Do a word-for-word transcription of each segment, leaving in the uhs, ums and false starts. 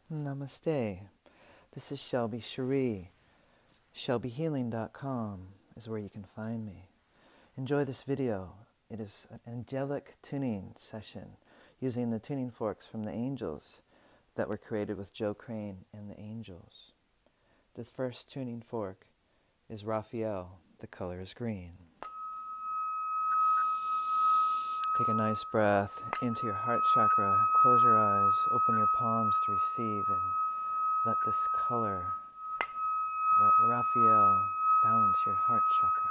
Namaste. This is Shelby Sharie. Shelby healing dot com is where you can find me. Enjoy this video. It is an angelic tuning session using the tuning forks from the angels that were created with Joe Crane and the angels. The first tuning fork is Raphael. The color is green. Take a nice breath into your heart chakra. Close your eyes, open your palms to receive, and let this color, Raphael, balance your heart chakra.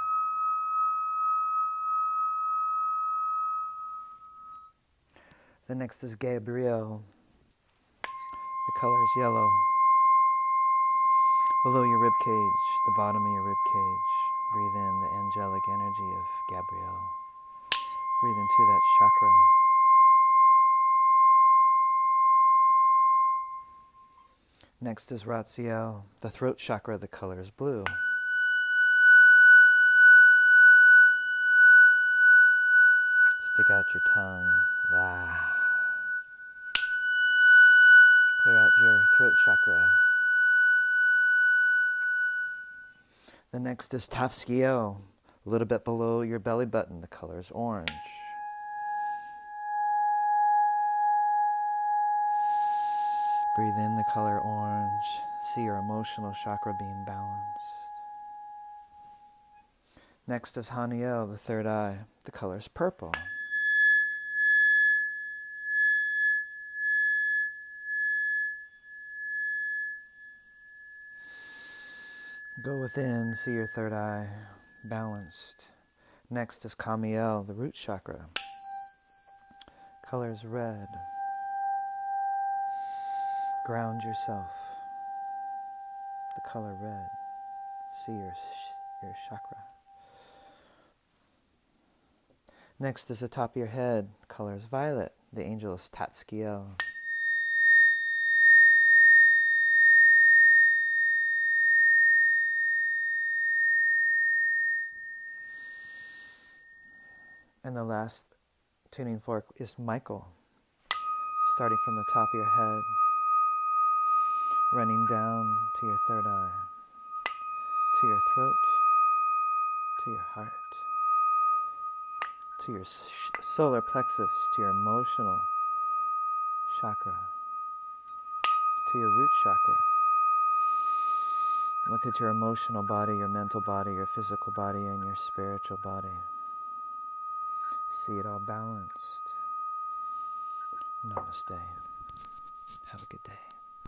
The next is Gabriel. The color is yellow. Below your rib cage, the bottom of your rib cage, breathe in the angelic energy of Gabriel. Breathe into that chakra. Next is Ratziel, the throat chakra. The color is blue. Stick out your tongue. Wow. Clear out your throat chakra. The next is Tafskiel, a little bit below your belly button. The color is orange. Breathe in the color orange. See your emotional chakra being balanced. Next is Haniel, the third eye. The color is purple. Go within, see your third eye balanced. Next is Kamiel, the root chakra. Color is red. Ground yourself. The color red. See your, your chakra. Next is the top of your head. The color is violet. The angel is Tatskiel. And the last tuning fork is Michael. Starting from the top of your head, running down to your third eye, to your throat, to your heart, to your solar plexus, to your emotional chakra, to your root chakra. Look at your emotional body, your mental body, your physical body, and your spiritual body. See it all balanced. Namaste. Have a good day.